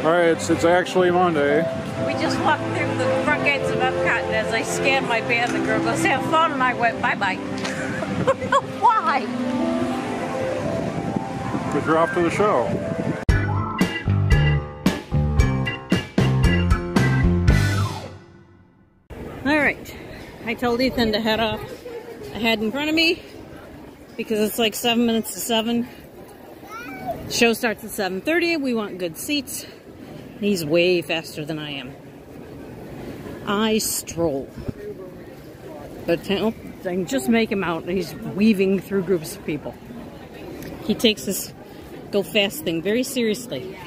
Alright, it's actually Monday. We just walked through the front gates of Epcot, and as I scanned my band, the girl goes, "Have fun," and I went, "Bye-bye." I don't know why. Because you're off to the show. Alright, I told Ethan to head off ahead in front of me because it's like 7 minutes to 7. The show starts at 7:30. We want good seats. He's way faster than I am. I stroll. But I can just make him out. He's weaving through groups of people. He takes this go fast thing very seriously.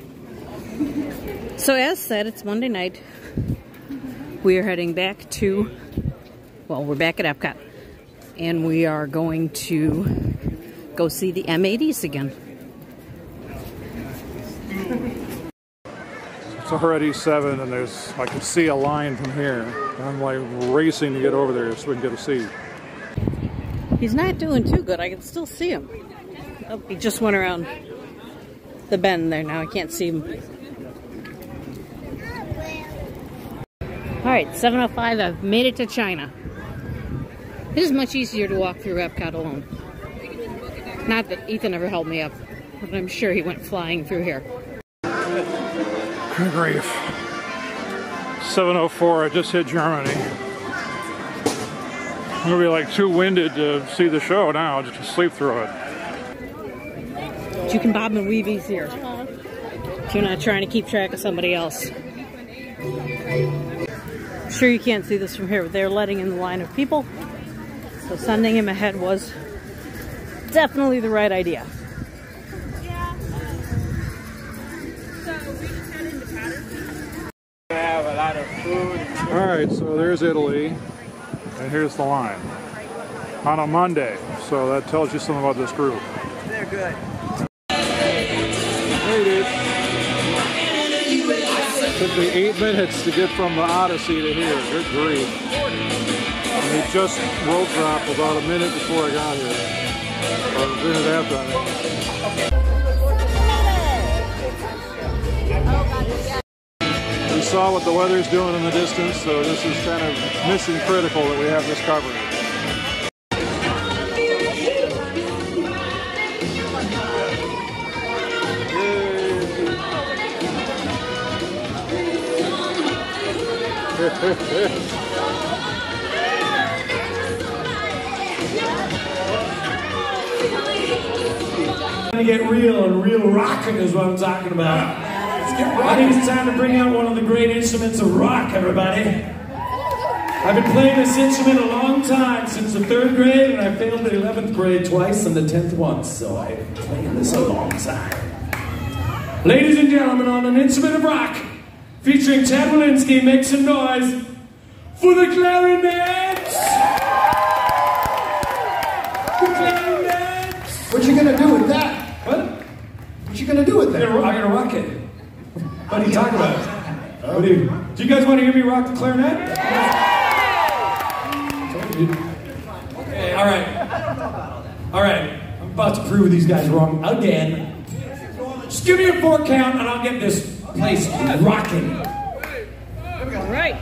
So as said, it's Monday night. We are heading back to, well, we're back at Epcot. And we are going to go see the M-80s again. It's already 7 and I can see a line from here. And I'm like racing to get over there so we can get a seat. He's not doing too good. I can still see him. Oh, he just went around the bend there. Now I can't see him. Alright, 7:05. I've made it to China. It is much easier to walk through Epcot alone. Not that Ethan ever helped me up, but I'm sure he went flying through here. Good grief. 7:04, I just hit Germany. I'm gonna be like too winded to see the show now, just to sleep through it. You can bob and weave easier if you're not trying to keep track of somebody else. Sure, you can't see this from here, but they're letting in the line of people. So sending him ahead was definitely the right idea. Alright, so there's Italy, and here's the line. On a Monday, so that tells you something about this group. They're good. Made it. Took me 8 minutes to get from the Odyssey to here. Good grief. And he just road dropped about a minute before I got here. Or a minute after I got here. We saw what the weather's doing in the distance, so this is kind of mission critical that we have this covered. To get real and real rockin' is what I'm talking about. I think it's time to bring out one of the great instruments of rock, everybody. I've been playing this instrument a long time, since the 3rd grade, and I failed the 11th grade twice and the 10th once, so I've been playing this a long time. Ladies and gentlemen, on an instrument of rock, featuring Chad Walensky, make some noise for the clarinets! The clarinets! What you gonna do with that? What? What you gonna do with that? I'm gonna rock it. What are you talking about? Do you guys want to hear me rock the clarinet? Okay, alright. Alright, I'm about to prove these guys wrong again. Just give me a 4 count and I'll get this place rocking. All right.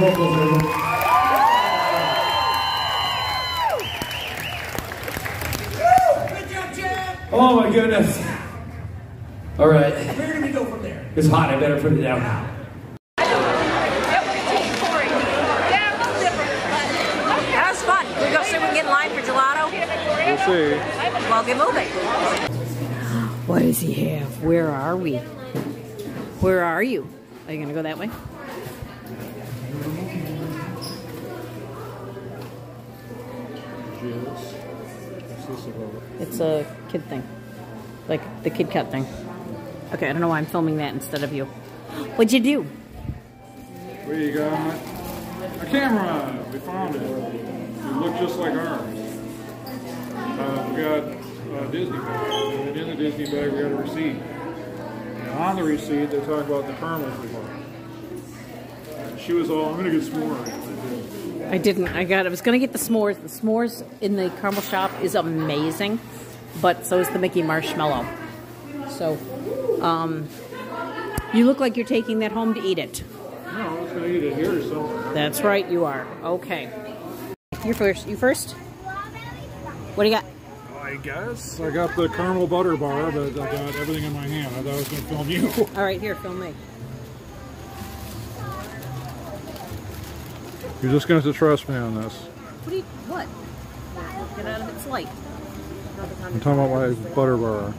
vocals there. Oh my goodness. All right. Where do we go from there? It's hot. I better put it down now. That was fun. We go see if we can get in line for gelato. We'll see. Well, get moving. What does he have? Where are we? Where are you? Are you going to go that way? It's a kid thing. Like the Kid Kat thing. Okay, I don't know why I'm filming that instead of you. What'd you do? We got a camera. We found it. It looked just like ours. We got a Disney bag. And in the Disney bag, we got a receipt. And on the receipt, they talk about the caramels we bought. She was all, I'm going to get s'mores. I was going to get the s'mores. The s'mores in the caramel shop is amazing. But so is the Mickey Marshmallow. So, you look like you're taking that home to eat it. No, I was going to eat it here somewhere. That's right, you are. Okay. You're first. You first? What do you got? I guess. I got the caramel butter bar, but I got everything in my hand. I thought I was going to film you. All right, here, film me. You're just going to have to trust me on this. What? Get out of its light. I'm talking about my butter bar.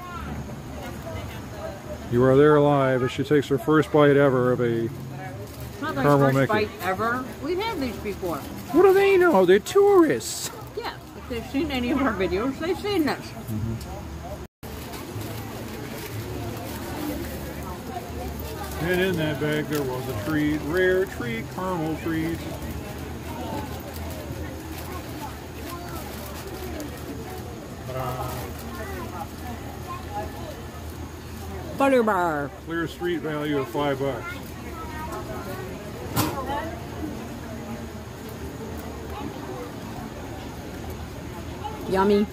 You are there live as she takes her first bite ever of a Not caramel first Mickey. bite ever. We've had these before. What do they know? They're tourists. Yeah, if they've seen any of our videos, they've seen this. And in that bag there was a treat, rare treat, caramel treat. Butter bar. Clear street value of $5. Yummy.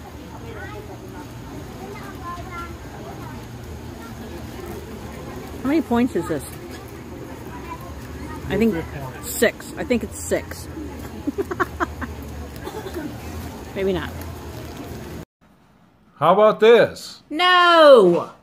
How many points is this? I think 6. I think it's 6. Maybe not. How about this? No!